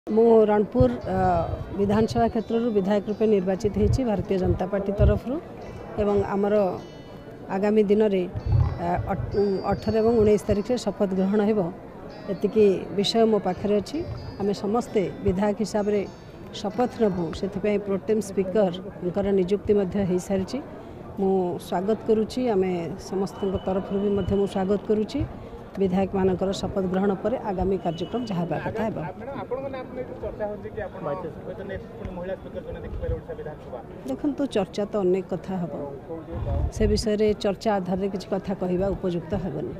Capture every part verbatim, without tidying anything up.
मु रणपुर विधानसभा क्षेत्र विधायक रूपे निर्वाचित होती भारतीय जनता पार्टी तरफ एवं आमर आगामी दिन में अठारह और उन्नीस तारीख से शपथ ग्रहण होती विषय मो पाखे अच्छी आम समस्ते विधायक हिसाब से शपथ नबू से प्रोटेम स्पीकर निजुक्ति हो सारी मु स्वागत करुच्ची आम समस्त तरफ भी मु स्वागत करुच्ची विधायक मानकर शपथ ग्रहण पर आगामी कार्यक्रम जहाँ कथा है। देखो तो चर्चा तो अनेक कथा हम से विषय रे चर्चा आधार रे किसी कथा कहवा उपयुक्त हेबनी।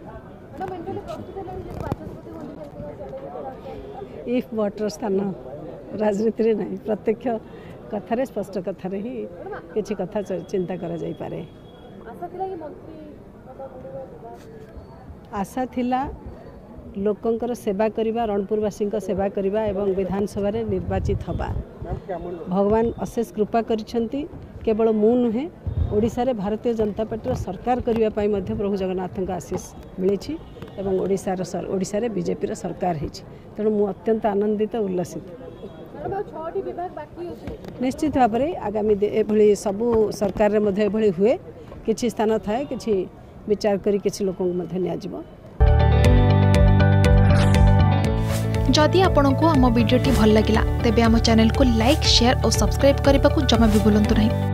इफ वाटर स्थान राजनीति रे नहीं प्रत्यक्ष कथार स्पष्ट कथार ही किसी कथा चिंता करा जाई पारे। आशा थिला लोकंकर सेवा करिबा रणपुरवासी सेवा करिबा एवं विधानसभा रे निर्वाचित हवा भगवान अशेष कृपा करिसेंती। केवल मु नुहे ओडिशा रे भारतीय जनता पार्टी सरकार करिबा पई मध्य प्रभु जगन्नाथ का आशीष मिली एवं ओडिशा रे ओडिशा रे बीजेपी रे सरकार हेछि तेणु मु अत्यंत आनंदित उल्लसित। निश्चित भाव में आगामी एभली सबू सरकार रे मध्य एभली हुए किछि स्थान थाए किछि विचार करी किछि लोक जदि आपंक आम भिडी भल लगा तेब आम चैनल को लाइक शेयर और सब्सक्राइब करने को जमा भी भूलु नहीं।